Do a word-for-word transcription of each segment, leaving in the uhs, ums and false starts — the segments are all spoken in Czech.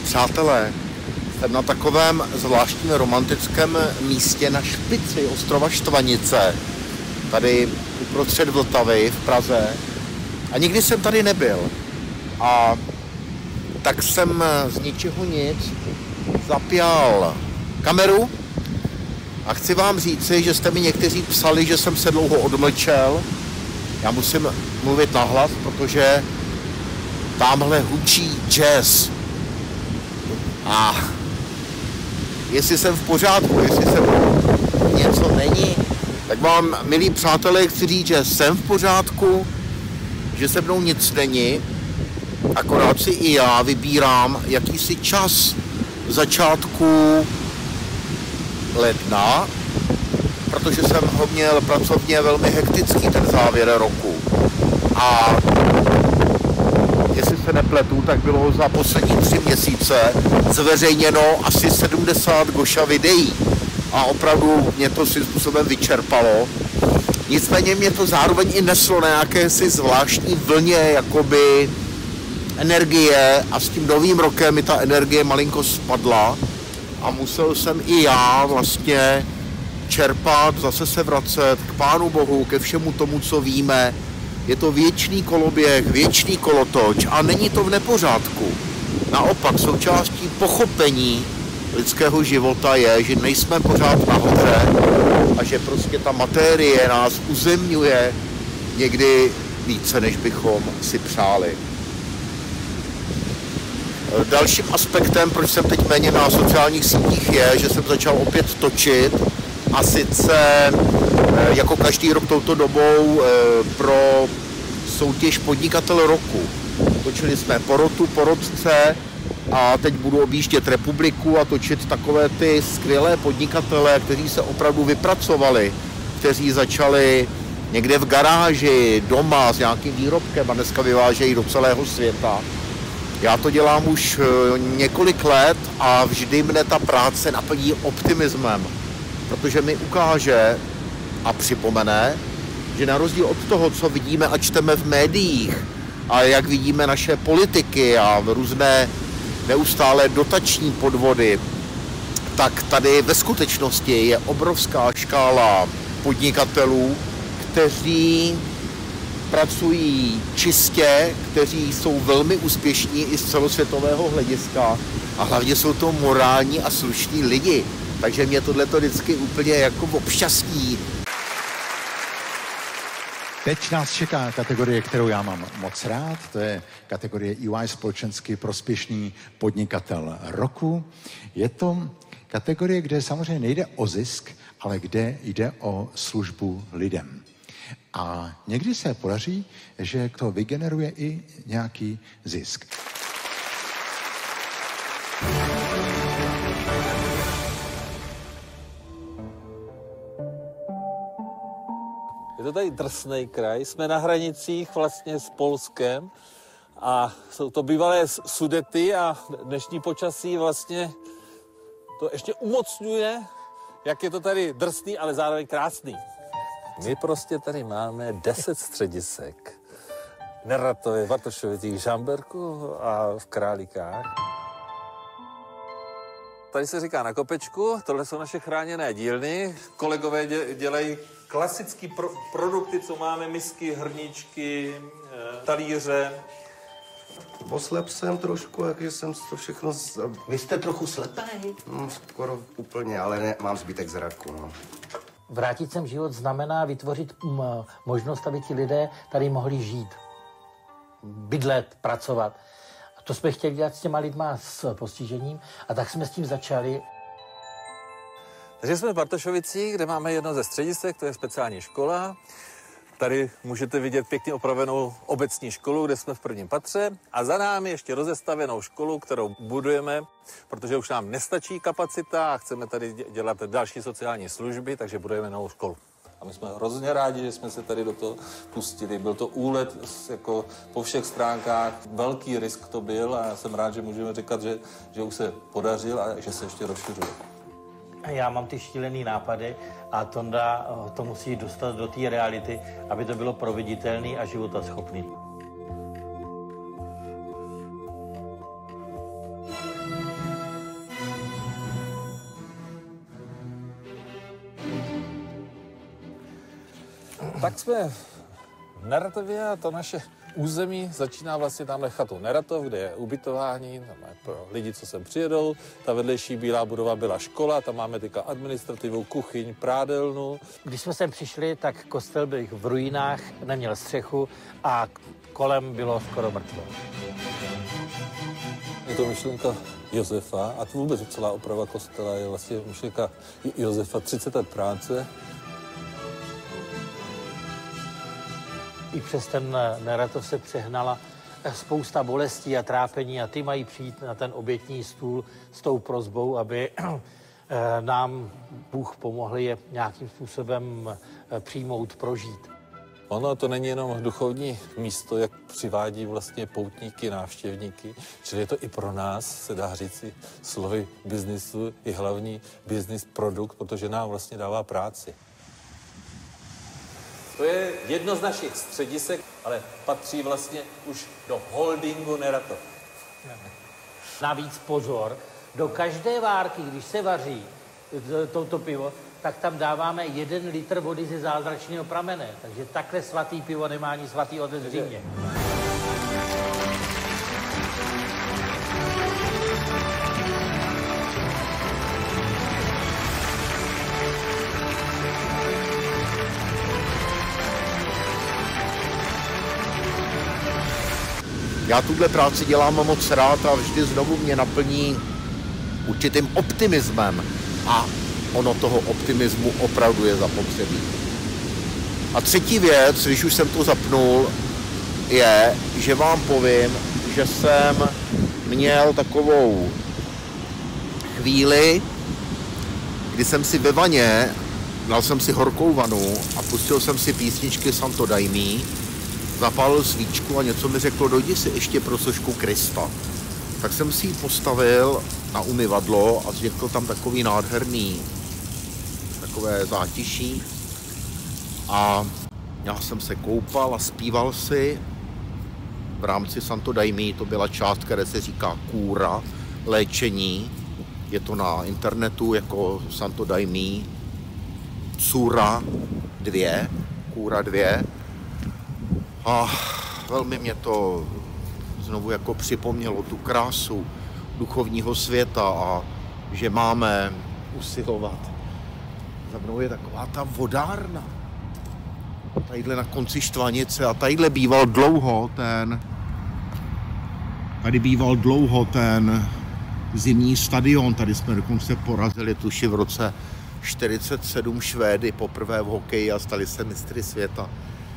Přátelé, jsem na takovém zvláštním romantickém místě na špici ostrova Štvanice, tady uprostřed Vltavy v Praze. A nikdy jsem tady nebyl. A tak jsem z ničeho nic zapěl kameru a chci vám říci, že jste mi někteří psali, že jsem se dlouho odmlčel. Já musím mluvit nahlas, protože tamhle hučí jazz. A jestli jsem v pořádku, jestli se něco není, tak vám, milí přátelé, chci říct, že jsem v pořádku, že se mnou nic není, akorát si i já vybírám jakýsi čas začátku ledna, protože jsem ho měl pracovně velmi hektický ten závěr roku. A jestli se nepletu, tak bylo za poslední tři měsíce zveřejněno asi sedmdesát goša videí. A opravdu mě to svým způsobem vyčerpalo. Nicméně mě to zároveň i neslo na jakési zvláštní vlně jakoby energie a s tím novým rokem mi ta energie malinko spadla a musel jsem i já vlastně čerpat, zase se vracet k Pánu Bohu, ke všemu tomu, co víme. Je to věčný koloběh, věčný kolotoč a není to v nepořádku. Naopak součástí pochopení lidského života je, že nejsme pořád nahoře a že prostě ta matérie nás uzemňuje někdy více, než bychom si přáli. Dalším aspektem, proč jsem teď méně na sociálních sítích, je, že jsem začal opět točit a sice jako každý rok touto dobou pro soutěž Podnikatel roku. Točili jsme porotu, porotce a teď budu objíždět republiku a točit takové ty skvělé podnikatele, kteří se opravdu vypracovali, kteří začali někde v garáži, doma s nějakým výrobkem a dneska vyvážejí do celého světa. Já to dělám už několik let a vždy mne ta práce naplní optimismem, protože mi ukáže a připomene, že na rozdíl od toho, co vidíme a čteme v médiích a jak vidíme naše politiky a různé neustále dotační podvody, tak tady ve skutečnosti je obrovská škála podnikatelů, kteří pracují čistě, kteří jsou velmi úspěšní i z celosvětového hlediska a hlavně jsou to morální a slušní lidi. Takže mě tohleto vždycky úplně jako obšťastní. Teď nás čeká kategorie, kterou já mám moc rád. To je kategorie E Y společensky prospěšný podnikatel roku. Je to kategorie, kde samozřejmě nejde o zisk, ale kde jde o službu lidem. A někdy se podaří, že to vygeneruje i nějaký zisk. Je to tady drsnej kraj, jsme na hranicích vlastně s Polskem a jsou to bývalé Sudety a dnešní počasí vlastně to ještě umocňuje, jak je to tady drsný, ale zároveň krásný. My prostě tady máme deset středisek. V Neratově, v Bartošovicích, v Žamberku a v Králíkách. Tady se říká na kopečku, tohle jsou naše chráněné dílny. Kolegové dělají klasické pro produkty, co máme, misky, hrníčky, e, talíře. Oslep jsem trošku, takže jsem to všechno... Z... Vy jste trochu slepý? No, skoro úplně, ale ne, mám zbytek zraku, no. Vrátit sem život znamená vytvořit možnost, aby ti lidé tady mohli žít, bydlet, pracovat. A to jsme chtěli dělat s těma lidma s postižením a tak jsme s tím začali. Takže jsme v Bartošovicích, kde máme jedno ze středisek, to je speciální škola. Tady můžete vidět pěkně opravenou obecní školu, kde jsme v prvním patře. A za námi ještě rozestavěnou školu, kterou budujeme, protože už nám nestačí kapacita a chceme tady dělat další sociální služby, takže budujeme novou školu. A my jsme hrozně rádi, že jsme se tady do toho pustili. Byl to úlet jako po všech stránkách. Velký risk to byl a já jsem rád, že můžeme říkat, že, že už se podařil a že se ještě rozšiřuje. Já mám ty šílený nápady a Tonda to musí dostat do té reality, aby to bylo proveditelné a životaschopné. Tak jsme v Neratově a to naše území začíná vlastně tamhle chatou Neratov, kde je ubytování, tam je pro lidi, co sem přijedou. Ta vedlejší bílá budova byla škola, tam máme teďka administrativu, kuchyň, prádelnu. Když jsme sem přišli, tak kostel byl v ruinách, neměl střechu a kolem bylo skoro mrtvo. Je to myšlenka Josefa a to vůbec celá oprava kostela je vlastně myšlenka Josefa, třicet let práce. I přes ten Neratov se přehnala spousta bolestí a trápení a ty mají přijít na ten obětní stůl s tou prosbou, aby nám Bůh pomohl je nějakým způsobem přijmout, prožít. Ono to není jenom duchovní místo, jak přivádí vlastně poutníky, návštěvníky, čili je to i pro nás, se dá říci, slovy biznisu, i hlavní business produkt, protože nám vlastně dává práci. To je jedno z našich středisek, ale patří vlastně už do holdingu Neratov. Navíc pozor, do každé várky, když se vaří toto pivo, tak tam dáváme jeden litr vody ze zázračného pramene. Takže takhle svatý pivo nemá ani svatý otec v Římě. Já tuhle práci dělám moc rád a vždy znovu mě naplní určitým optimismem. A ono toho optimismu opravdu je zapotřebí. A třetí věc, když už jsem to zapnul, je, že vám povím, že jsem měl takovou chvíli, kdy jsem si ve vaně, dal jsem si horkou vanu a pustil jsem si písničky Santo Daimí, zapálil svíčku a něco mi řeklo, dojdi si ještě pro sošku Krista. Tak jsem si ji postavil na umyvadlo a vznikl tam takový nádherný takové zátiší a já jsem se koupal a zpíval si v rámci Santo Daimí, to byla část, které se říká kůra, léčení, je to na internetu jako Santo Daimí, Cura dvě, kůra dvě a velmi mě to znovu jako připomnělo tu krásu duchovního světa a že máme usilovat. Za mnou je taková ta vodárna. Tadyhle na konci Štvanice a tadyhle býval dlouho ten tady býval dlouho ten zimní stadion. Tady jsme dokonce porazili tuši v roce čtyřicet sedm Švédy poprvé v hokeji a stali se mistry světa.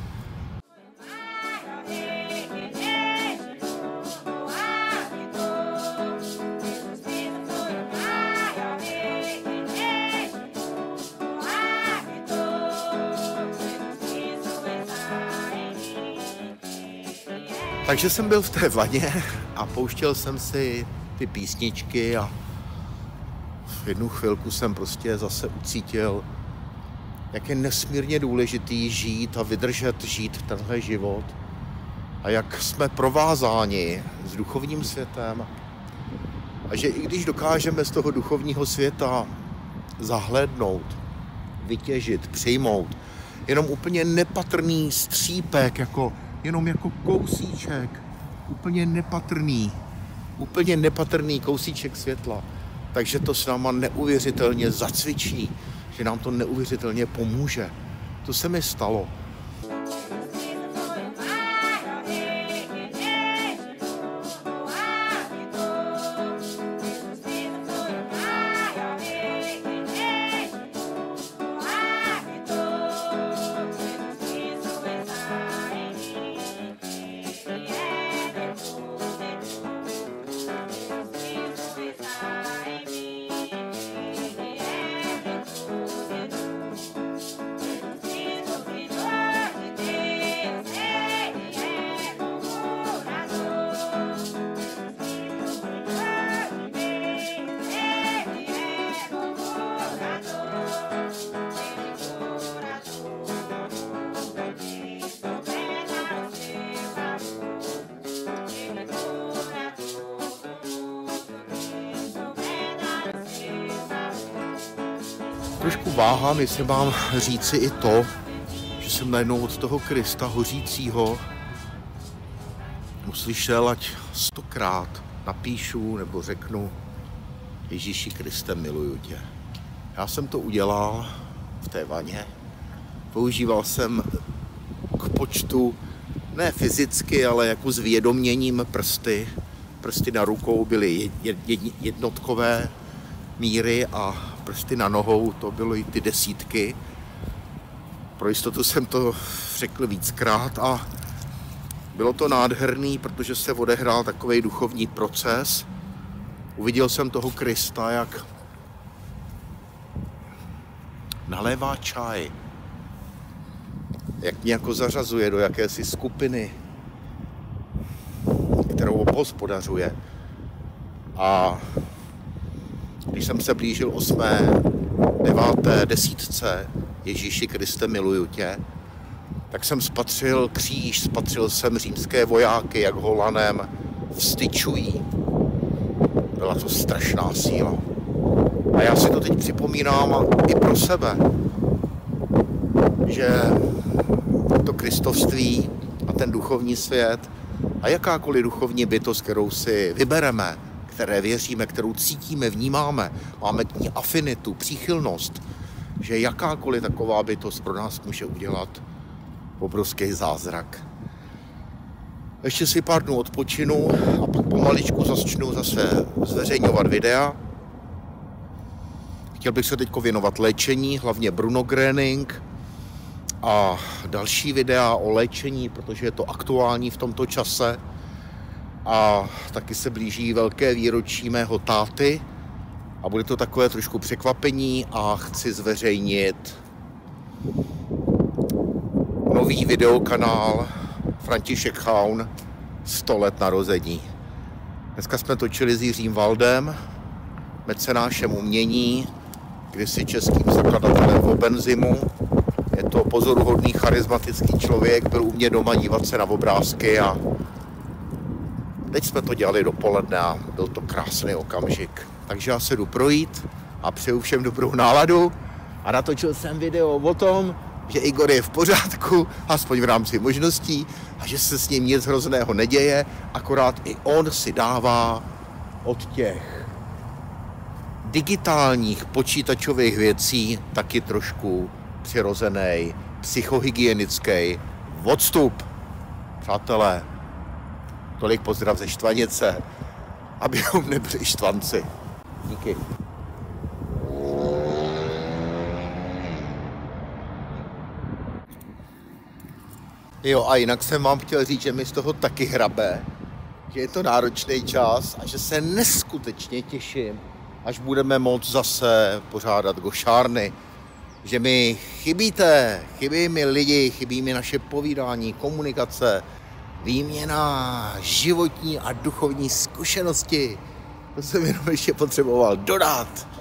Takže jsem byl v té vaně a pouštěl jsem si ty písničky a v jednu chvilku jsem prostě zase ucítil, jak je nesmírně důležitý žít a vydržet žít tenhle život a jak jsme provázáni s duchovním světem a že i když dokážeme z toho duchovního světa zahlédnout, vytěžit, přijmout jenom úplně nepatrný střípek, jako jenom jako kousíček, úplně nepatrný, úplně nepatrný kousíček světla. Takže to s náma neuvěřitelně zacvičí, že nám to neuvěřitelně pomůže. To se mi stalo. Trošku váhám, jestli mám říci i to, že jsem najednou od toho Krista hořícího uslyšel, ať stokrát napíšu nebo řeknu: Ježíši Kriste, miluju tě. Já jsem to udělal v té vaně. Používal jsem k počtu, ne fyzicky, ale jako s vědoměním prsty. Prsty na rukou byly jednotkové míry a prsty na nohou to bylo i ty desítky. Pro jistotu jsem to řekl víckrát a bylo to nádherný, protože se odehrál takový duchovní proces. Uviděl jsem toho Krista, jak nalévá čaj, jak mě jako zařazuje do jakési skupiny, kterou obhospodařuje. A když jsem se blížil osmé, deváté desítce Ježíši Kriste, miluju tě, tak jsem spatřil kříž, spatřil jsem římské vojáky, jak ho lanem vstyčují. Byla to strašná síla. A já si to teď připomínám i pro sebe, že to kristovství a ten duchovní svět a jakákoliv duchovní bytost, kterou si vybereme, které věříme, kterou cítíme, vnímáme, máme k ní afinitu, příchylnost, že jakákoliv taková bytost pro nás může udělat obrovský zázrak. Ještě si pár dnů odpočinu a pak pomaličku začnu zase zveřejňovat videa. Chtěl bych se teď věnovat léčení, hlavně Bruno Gröning a další videa o léčení, protože je to aktuální v tomto čase. A taky se blíží velké výročí mého táty a bude to takové trošku překvapení a chci zveřejnit nový videokanál František Chaun sto let narození. Dneska jsme točili s Jiřím Waldem, mecenášem umění, kdysi českým zakladatelem v Obenzimu. Je to pozoruhodný, charismatický člověk, byl u mě doma dívat se na obrázky a teď jsme to dělali dopoledne a byl to krásný okamžik. Takže já se jdu projít a přeju všem dobrou náladu a natočil jsem video o tom, že Igor je v pořádku, aspoň v rámci možností, a že se s ním nic hrozného neděje, akorát i on si dává od těch digitálních počítačových věcí taky trošku přirozený, psychohygienický odstup. Přátelé, tolik pozdrav ze Štvanice, abychom nebyli štvanci. Díky. Jo, a jinak jsem vám chtěl říct, že mi z toho taky hrabe, že je to náročný čas a že se neskutečně těším, až budeme moct zase pořádat gošárny. Že mi chybíte, chybí mi lidi, chybí mi naše povídání, komunikace, výměna životní a duchovní zkušenosti. To jsem jenom ještě potřeboval dodat.